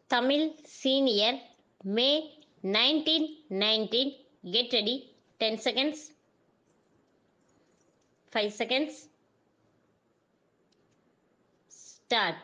Tamil Senior, May 1919. Get ready. 10 seconds. 5 seconds. Start.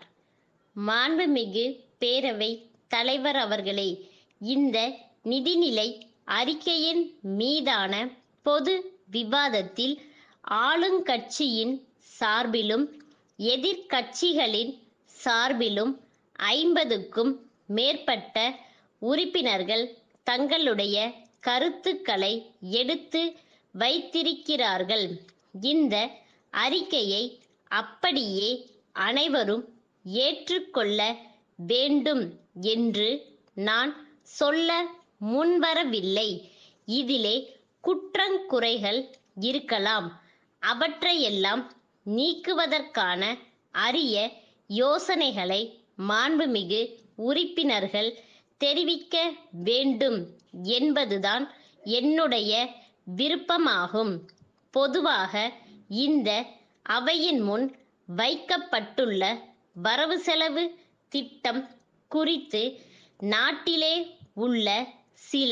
மாண்புமிகு பேரவை தலைவர் அவர்களே, இந்த நிதிநிலை அறிக்கையின் மீதான பொது விவாதத்தில் ஆளுங்கட்சியின் சார்பிலும் எதிர்க்கட்சிகளின் சார்பிலும் 50க்கும் மேற்பட்ட உறுப்பினர்கள் தங்களுடைய கருத்துக்களை எடுத்து வைத்திருக்கிறார்கள். இந்த அறிக்கையை அப்படியே அனைவரும் ஏற்றுக்கொள்ள வேண்டும் என்று நான் சொல்ல முன்வரவில்லை. இதிலே குற்றங்குறைகள் இருக்கலாம். அவற்றையெல்லாம் நீக்குவதற்கான அரிய யோசனைகளை மாண்புமிகு உறுப்பினர்கள் தெரிவிக்க வேண்டும் என்பதுதான் என்னுடைய விருப்பமாகும். பொதுவாக இந்த அவையின் முன் வைக்கப்பட்டுள்ள வரவு செலவு திட்டம் குறித்து நாட்டிலே உள்ள சில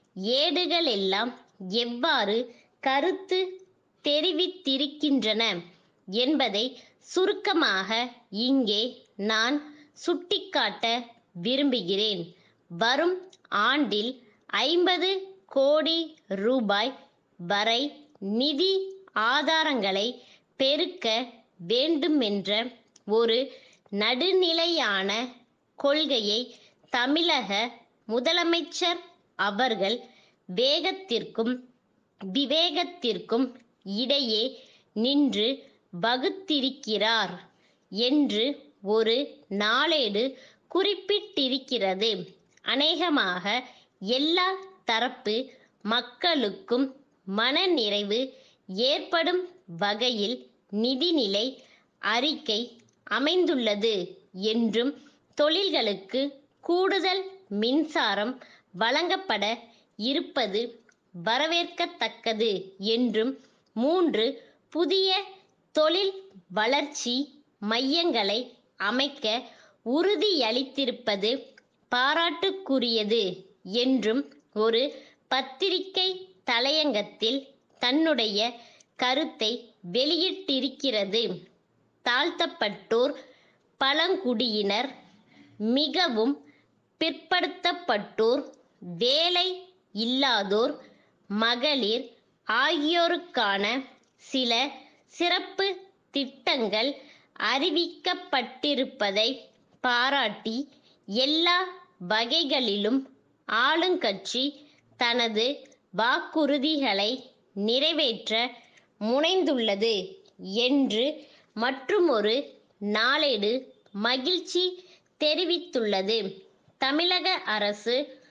ஏடுகளெல்லாம் எவ்வாறு கருத்து தெரிவித்திருக்கின்றன என்பதை சுருக்கமாக இங்கே நான் சுட்டிக்காட்ட விரும்புகிறேன். வரும் ஆண்டில் 50 கோடி ரூபாய் வரை நிதி ஆதாரங்களை பெருக்க வேண்டுமென்ற ஒரு நடுநிலையான கொள்கையை தமிழக முதலமைச்சர் அவர்கள் வேகத்திற்கும் விவேகத்திற்கும் இடையே நின்று வகுத்திருக்கிறார் என்று ஒரு நாளேடு குறிப்பிட்டிருக்கிறது. அநேகமாக எல்லா தரப்பு மக்களுக்கும் மனநிறைவு ஏற்படும் வகையில் நிதிநிலை அறிக்கை அமைந்துள்ளது என்றும், தொழில்களுக்கு கூடுதல் மின்சாரம் வழங்கப்பட இருப்பது வரவேற்கத்தக்கது என்றும், 3 புதிய தொழில் வளர்ச்சி மையங்களை அமைக்க உறுதியளித்திருப்பது பாராட்டுக்குரியது என்றும் ஒரு பத்திரிகை தலையங்கத்தில் தன்னுடைய கருத்தை வெளியிட்டிருக்கிறது. தாழ்த்தப்பட்டோர், பழங்குடியினர், மிகவும் பிற்படுத்தப்பட்டோர், வேலை இல்லாதோர், மகளிர் ஆகியோருக்கான சில சிறப்பு திட்டங்கள் அறிவிக்கப்பட்டிருப்பதை பாராட்டி எல்லா வகைகளிலும் ஆளுங்கட்சி தனது வாக்குறுதிகளை நிறைவேற்ற முனைந்துள்ளது என்று மற்றுமொரு நாளேடு மகிழ்ச்சி தெரிவித்துள்ளது. தமிழக அரசு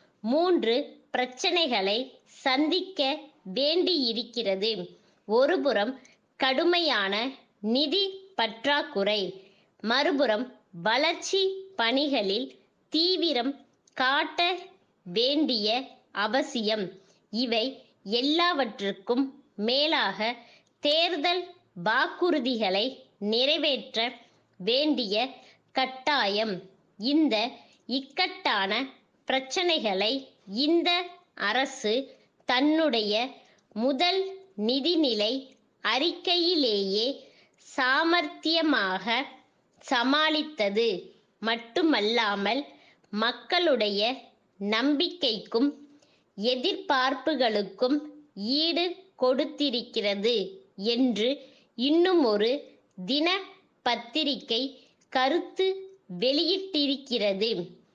3 பிரச்சனைகளை சந்திக்க வேண்டியிருக்கிறது. ஒருபுறம் கடுமையான நிதி பற்றாக்குறை, மறுபுறம் வளர்ச்சி பணிகளில் தீவிரம் காட்ட வேண்டிய அவசியம். இவை எல்லாவற்றுக்கும் மேலாக தேர்தல் வாக்குறுதிகளை நிறைவேற்ற வேண்டிய கட்டாயம். இந்த இக்கட்டான பிரச்சனைகளை இந்த அரசு தன்னுடைய முதல் நிதிநிலை அறிக்கையிலேயே சாமர்த்தியமாக சமாளித்தது மட்டுமல்லாமல், மக்களுடைய நம்பிக்கைக்கும் எதிர்பார்ப்புகளுக்கும் ஈடு கொடுத்திருக்கிறது என்று இன்னுமொரு தின பத்திரிகை கருத்து வெளியிட்டிருக்கிறது.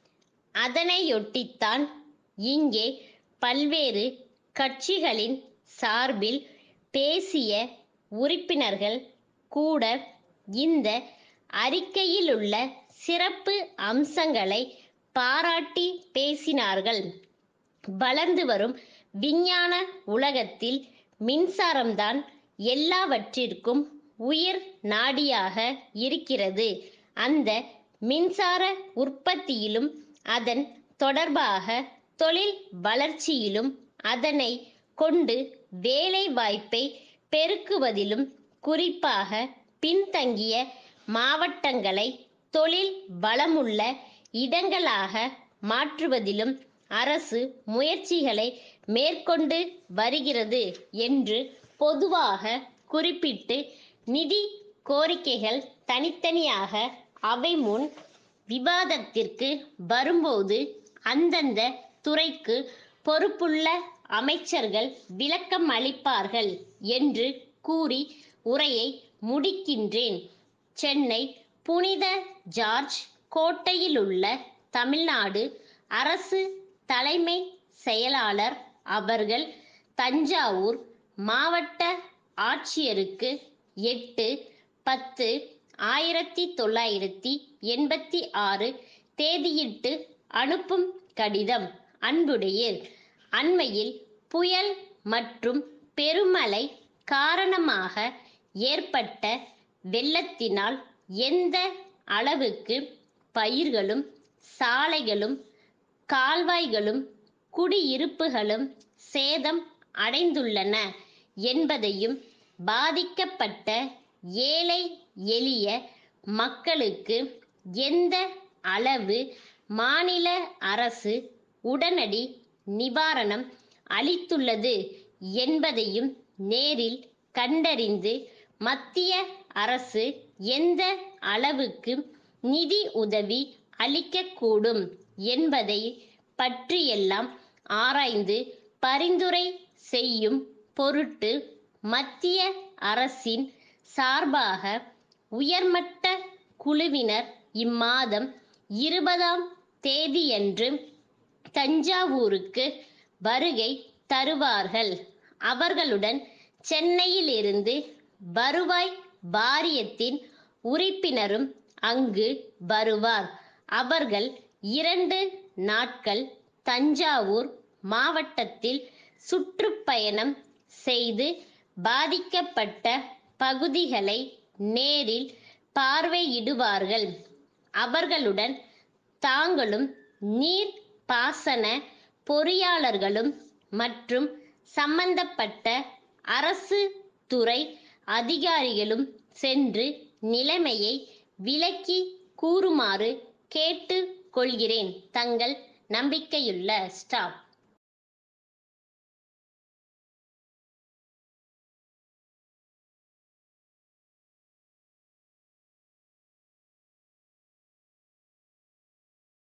அதனையொட்டித்தான் இங்கே பல்வேறு கட்சிகளின் சார்பில் பேசிய உறுப்பினர்கள் கூட இந்த அறிக்கையிலுள்ள சிறப்பு அம்சங்களை பாராட்டி பேசினார்கள். வளர்ந்து வரும் விஞ்ஞான உலகத்தில் மின்சாரம்தான் எல்லாவற்றிற்கும் உயிர் நாடியாக இருக்கிறது. அந்த மின்சார உற்பத்தியிலும், அதன் தொடர்பாக தொழில் வளர்ச்சியிலும், அதனை கொண்டு வேலை வாய்ப்பை பெருக்குவதிலும், குறிப்பாக பின்தங்கிய மாவட்டங்களை தொழில் வளமுள்ள இடங்களாக மாற்றுவதிலும் அரசு முயற்சிகளை மேற்கொண்டு வருகிறது என்று பொதுவாக குறிப்பிட்டு, நிதி கோரிக்கைகள் தனித்தனியாக அவை முன் விவாதத்திற்கு வரும்போது அந்தந்த துறைக்கு பொறுப்புள்ள அமைச்சர்கள் விளக்கம் அளிப்பார்கள் என்று கூறி உரையை முடிக்கின்றேன். சென்னை புனித ஜார்ஜ் கோட்டையிலுள்ள தமிழ்நாடு அரசு தலைமை செயலாளர் அவர்கள் தஞ்சாவூர் மாவட்ட ஆட்சியருக்கு 8/10/1986 தேதியிட்டு அனுப்பும் கடிதம். அன்புடையீர், அண்மையில் புயல் மற்றும் பெருமழை காரணமாக ஏற்பட்ட வெள்ளத்தினால் எந்த அளவுக்கு பயிர்களும் சாலைகளும் கால்வாய்களும் குடியிருப்புகளும் சேதம் அடைந்துள்ளன என்பதையும், பாதிக்கப்பட்ட ஏழை எளிய மக்களுக்கு எந்த அளவு மாநில அரசு உடனடி நிவாரணம் அளித்துள்ளது என்பதையும் நேரில் கண்டறிந்து மத்திய அரசு எந்த அளவுக்கு நிதி உதவி அளிக்கக்கூடும் என்பதை பற்றியெல்லாம் ஆராய்ந்து பரிந்துரை செய்யும் பொருட்டு மத்திய அரசின் சார்பாக உயர்மட்ட குழுவினர் இம்மாதம் 20ஆம் தேதியன்று தஞ்சாவூருக்கு வருகை தருவார்கள். அவர்களுடன் சென்னையிலிருந்து வருவாய் வாரியத்தின் உறுப்பினரும் அங்கு வருவார். அவர்கள் 2 நாட்கள் தஞ்சாவூர் மாவட்டத்தில் சுற்றுப்பயணம் செய்து பாதிக்கப்பட்ட பகுதிகளை நேரில் பார்வையிடுவார்கள். அவர்களுடன் தாங்களும் நீர் பாசன பொறியாளர்களும் மற்றும் சம்பந்தப்பட்ட அரசு துறை அதிகாரிகளும் சென்று நிலைமையை விளக்கி கூறுமாறு கேட்டு கொள்கிறேன். தங்கள் நம்பிக்கையுள்ள ஸ்டாப்.